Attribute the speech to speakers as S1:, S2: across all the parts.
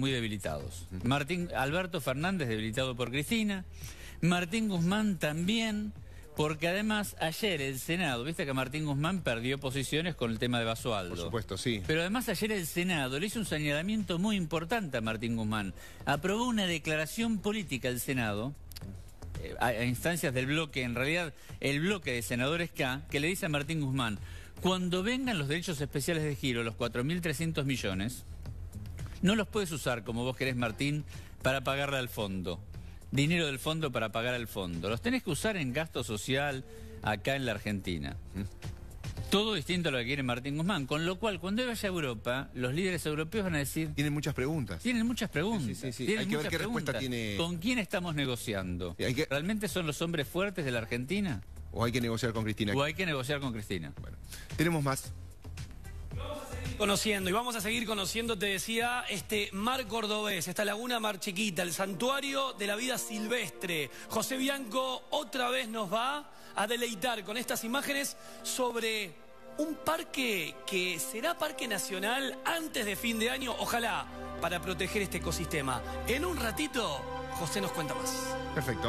S1: muy debilitados. Alberto Fernández debilitado por Cristina, Martín Guzmán también, porque además ayer el Senado, viste que Martín Guzmán perdió posiciones con el tema de Basualdo.
S2: Por supuesto, sí.
S1: Pero además ayer el Senado le hizo un señalamiento muy importante a Martín Guzmán. Aprobó una declaración política el Senado, a instancias del bloque, en realidad el bloque de senadores K, que le dice a Martín Guzmán: cuando vengan los derechos especiales de giro, los 4.300 millones, no los puedes usar como vos querés, Martín, para pagarle al fondo. Dinero del fondo para pagar al fondo. Los tenés que usar en gasto social acá en la Argentina. Todo distinto a lo que quiere Martín Guzmán. Con lo cual, cuando él vaya a Europa, los líderes europeos van a decir...
S2: Tienen muchas preguntas.
S1: Tienen muchas preguntas.
S2: Sí. Hay que ver qué respuesta tiene...
S1: ¿Con quién estamos negociando?
S2: Sí,
S1: ¿Realmente son los hombres fuertes de la Argentina?
S2: ¿O hay que negociar con Cristina?
S1: ¿O hay que negociar con Cristina?
S2: Bueno, tenemos más.
S3: Conociendo, y vamos a seguir conociendo, te decía, este mar cordobés, esta laguna Mar Chiquita, el santuario de la vida silvestre. José Bianco otra vez nos va a deleitar con estas imágenes sobre un parque que será parque nacional antes de fin de año, ojalá, para proteger este ecosistema. En un ratito, José nos cuenta más.
S2: Perfecto.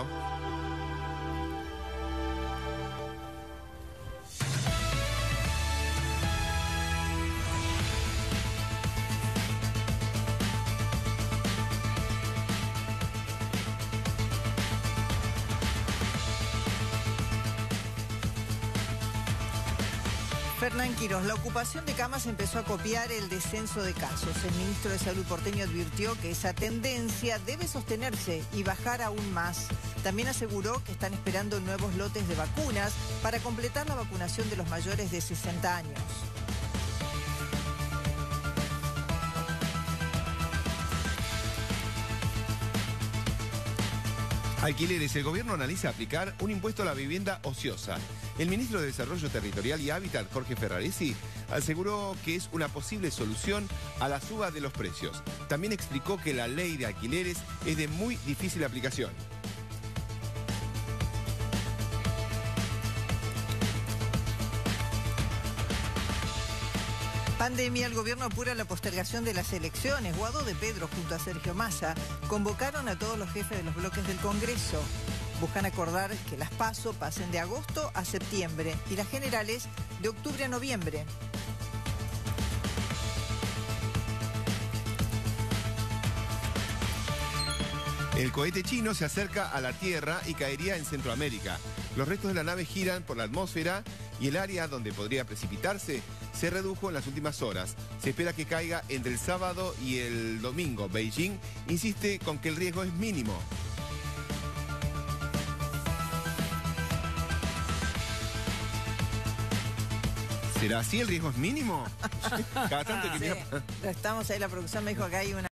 S4: Fernán Quirós, la ocupación de camas empezó a copiar el descenso de casos. El ministro de Salud porteño advirtió que esa tendencia debe sostenerse y bajar aún más. También aseguró que están esperando nuevos lotes de vacunas para completar la vacunación de los mayores de 60 años.
S2: Alquileres. El gobierno analiza aplicar un impuesto a la vivienda ociosa. El ministro de Desarrollo Territorial y Hábitat, Jorge Ferraresi, aseguró que es una posible solución a la suba de los precios. También explicó que la ley de alquileres es de muy difícil aplicación.
S4: Pandemia, el gobierno apura la postergación de las elecciones. Guado de Pedro junto a Sergio Massa convocaron a todos los jefes de los bloques del Congreso. Buscan acordar que las PASO pasen de agosto a septiembre y las generales de octubre a noviembre.
S2: El cohete chino se acerca a la Tierra y caería en Centroamérica. Los restos de la nave giran por la atmósfera y el área donde podría precipitarse se redujo en las últimas horas. Se espera que caiga entre el sábado y el domingo. Beijing insiste con que el riesgo es mínimo. ¿Será así? ¿El riesgo es mínimo? Cada tanto que
S4: Estamos ahí, la producción me dijo que hay una...